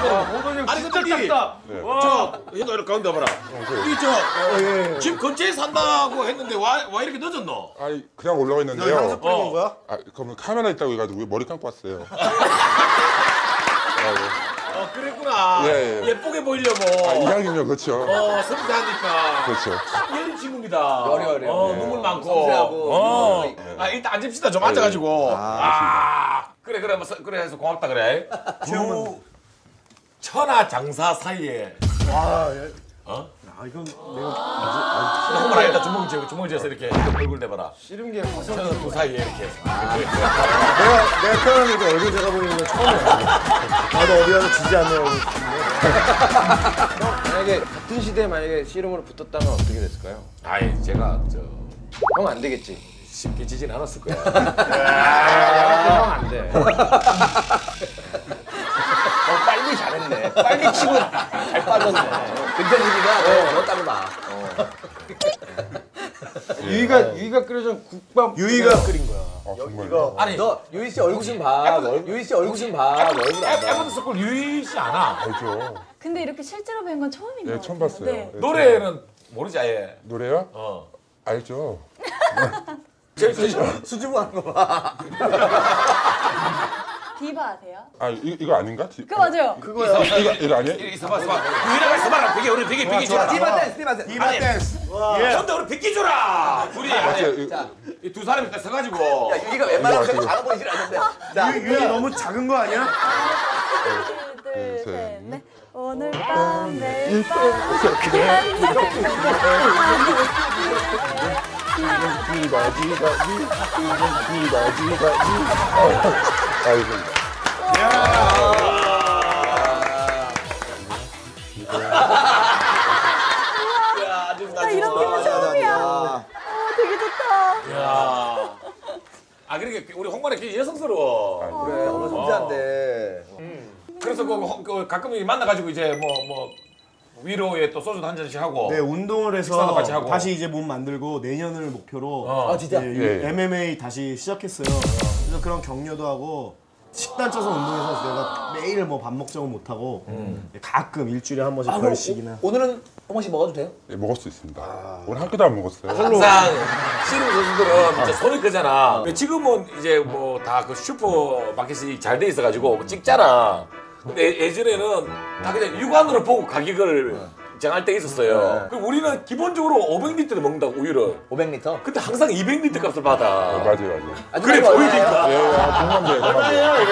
아니 근데 저 얘도 이렇게 가운데 봐라. 이저집 근처에 산다고 했는데 와 이렇게 늦었노? 아니 그냥 올라가 있는데요. 향수 뿌리는 거야? 아 그럼 카메라 있다고 해가지고 머리 감고 왔어요. 그랬구나. 예. 예쁘게 보이려고. 이왕이면 그렇죠. 섬세하니까. 그렇죠. 딱 여린 친구입니다. 어려. 눈물 많고. 섬세하고. 일단 앉읍시다. 좀 앉아가지고. 그래 그래 해서 고맙다 그래. 천하 장사 사이에. 이건 형만 일단 주먹 쥐어서 이렇게 얼굴 대봐라. 씨름 게 천하 두 사이에 이렇게. 내가 태어나니까 얼굴 제가 보이는 건 처음이야. 나도 어디 가서 지지 않는 얼굴. 만약에 같은 시대에 만약에 씨름으로 붙었다면 어떻게 됐을까요? 아이 제가 형 안 되겠지. 쉽게 지진 않았을 거야. 형 안 돼. 빨리 잘했네. 빨리 치고 잘 빠졌네. 근전지기가 넣었다고 봐. 유이가 끓여준 국밥 유이가 끓인 거야. 정말요? 아니 너 유희 씨 얼굴 좀 봐. 유희 씨 얼굴 좀 봐. 얼굴 안 봐. 에버드 스쿨 유희 씨 아나? 알죠. 근데 이렇게 실제로 뵌 건 처음인 것 네, 같아요. 처음 봤어요. 네. 네, 노래는 모르지 아예. 노래요? 알죠. 수줍어 하는 거 봐. 디바 아세요? 아 이거 아닌가? 그거 맞아요. 이거 아니에요? 있어봐. 유희랑 있어봐. 베개 우리 베개 줘라. 디바 댄스. 디바 댄스. 근데 우리 베개 줘라. 둘이 맞아요. 이 두 사람이 딱 서가지고. 야 유희가 웬만하면 그렇게 작아 보이질 않는데. 자, 유이 너무 작은 거 아니야? 하나, 둘, 셋, 넷. 오늘 밤, 내일 밤. 아이고. 나 이런 기분 처음이야. 되게 좋다. 야. 그러니까 우리 홍만이 굉장히 여성스러워. 그래 너무 섬세한데. 그래서 그 가끔 만나가지고 이제 뭐 위로에 또 소주도 한 잔씩 하고. 네, 운동을 식사도 해서 같이 하고. 다시 이제 몸 만들고 내년을 목표로 아 진짜? 네, 예. MMA 다시 시작했어요. 그래서 그런 격려도 하고 식단 쪄서 운동해서 내가 매일 뭐 밥 먹자고 못 하고 가끔 일주일에 한 번씩 별식이나. 오늘은 한 번씩 먹어도 돼요? 네, 먹을 수 있습니다. 오늘 한 끼도 안 먹었어요. 항상 씨름 선수들은 진짜 손이 크잖아. 지금은 이제 뭐 다 그 슈퍼마켓이 잘 돼 있어가지고 찍잖아. 근데 예전에는 다 그냥 육안으로 보고 가격을 정할 때 있었어요. 그럼 우리는 기본적으로 500리터를 먹는다고 우유를. 500리터? 근데 항상 200리터 값을 받아. 맞아요. 그래 보이니까. 공감돼요.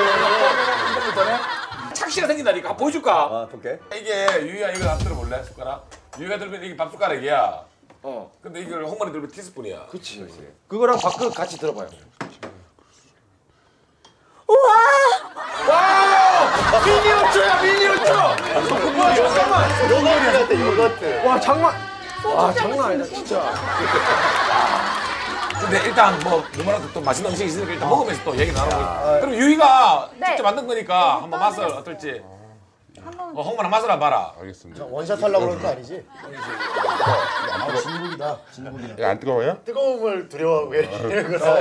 착시가 생긴다니까. 보여줄까? 아 볼게. 이게 유희야 이거 한번 들어볼래? 숟가락? 유희가 들면 이게 밥 숟가락이야. 근데 이걸 홍만이 들면 티스푼이야. 그치. 그거랑 밥그릇 같이 들어봐요. 미니어처야 미니어처. 와 잠깐만. 요거트. 와 장난. 와 장난 아니다 진짜. 근데 일단 뭐 누구나 또 맛있는 음식이 있으니까 일단 먹으면서 또 얘기 나누고. 그럼 유희가 네. 직접 만든 거니까 한번 맛을 어떨지. 한번 홍만아 맛을 한번 봐라. 알겠습니다. 원샷 하려고 그런 거 아니지? 진국이다. 진국이다. 안 뜨거워요? 뜨거운 걸 두려워하고 이런 거.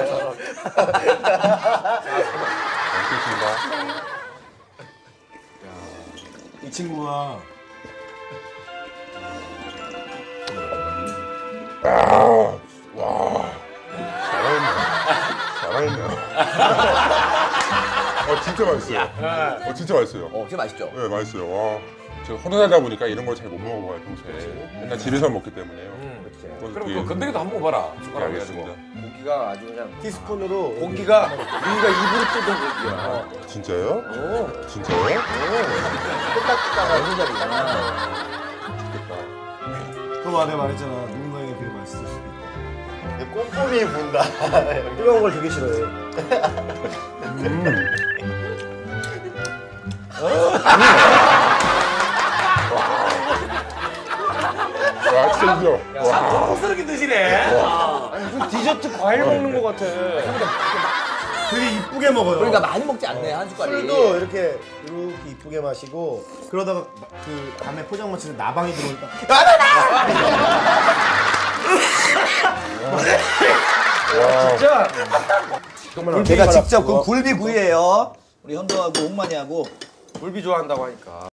알겠습니다. 이 친구가 잘하네요. 진짜 맛있어요. 진짜 맛있어요. 진짜 맛있죠? 네, 맛있어요. 와, 제가 혼자 살다 보니까 이런 걸 잘 못 먹어봐요, 평소에. 맨날 집에서 먹기 때문에요. 그럼 그 건더기도 한번 먹어봐라. 네, 숟가락 알겠습니다. 해가지고. 고기가 아주 그냥 티스푼으로 고기가 유희가 입으로 뜯은 고기야. 진짜요? 진짜요? 뚝딱뚝딱 하는 자리야. 그거 내가 말했잖아. 누군가에게 되게 맛있을 수도 있다. 꼼꼼히 본다. 뜨거운 걸 되게 싫어해. 와, 진짜. 와, 고급스럽게 드시네. 무슨 디저트 과일 먹는 것 같아. 되게 이쁘게 먹어요. 그러니까 많이 먹지 않네 한 숟갈이. 술도 이렇게 이쁘게 마시고 그러다가 그 밤에 포장마차에서 나방이 들어오니까 진짜 제가 직접 그 굴비 구이예요. 우리 현도하고 옥만이하고 굴비 좋아한다고 하니까.